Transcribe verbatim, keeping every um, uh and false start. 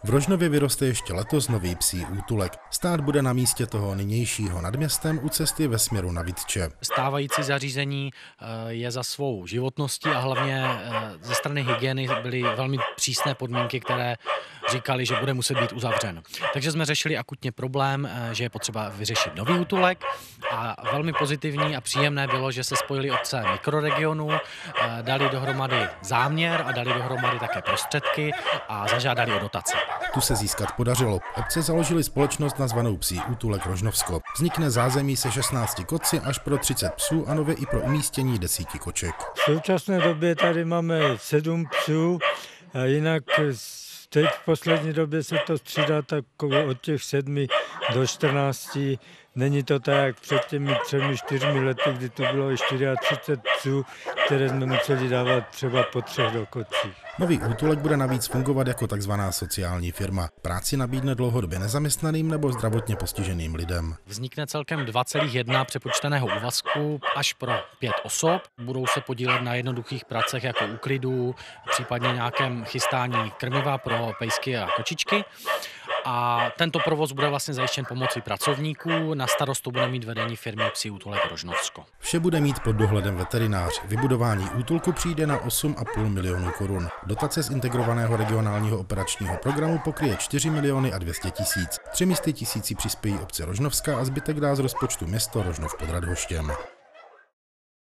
V Rožnově vyroste ještě letos nový psí útulek. Stát bude na místě toho nynějšího nad městem u cesty ve směru na Vitče. Stávající zařízení je za svou životností a hlavně ze strany hygieny byly velmi přísné podmínky, které říkali, že bude muset být uzavřen. Takže jsme řešili akutně problém, že je potřeba vyřešit nový útulek a velmi pozitivní a příjemné bylo, že se spojili obce mikroregionu, dali dohromady záměr a dali dohromady také prostředky a zažádali o dotace. Tu se získat podařilo. Obce založily společnost nazvanou Psí útulek Rožnovsko. Vznikne zázemí se šestnácti koci až pro třicet psů a nově i pro umístění desíti koček. V současné době tady máme sedm psů, a jinak teď v poslední době se to střídá tak od těch sedmi do čtrnácti. Není to tak, jak před těmi třemi, čtyřmi lety, kdy tu bylo i třicet čtyři psů, které jsme museli dávat třeba po třech do kocích. Nový útulek bude navíc fungovat jako takzvaná sociální firma. Práci nabídne dlouhodobě nezaměstnaným nebo zdravotně postiženým lidem. Vznikne celkem dva celá jedna přepočteného úvazku až pro pět osob. Budou se podílet na jednoduchých pracech jako úklidu, případně nějakém chystání krmiva pro pejsky a kočičky. A tento provoz bude vlastně zajištěn pomocí pracovníků. Na starostu bude mít vedení firmy Psí útulek Rožnovsko. Vše bude mít pod dohledem veterinář. Vybudování útulku přijde na osm a půl milionu korun. Dotace z integrovaného regionálního operačního programu pokryje čtyři miliony a dvě stě tisíc. Třemi sty tisíci přispějí obce Rožnovska a zbytek dá z rozpočtu město Rožnov pod Radhoštěm.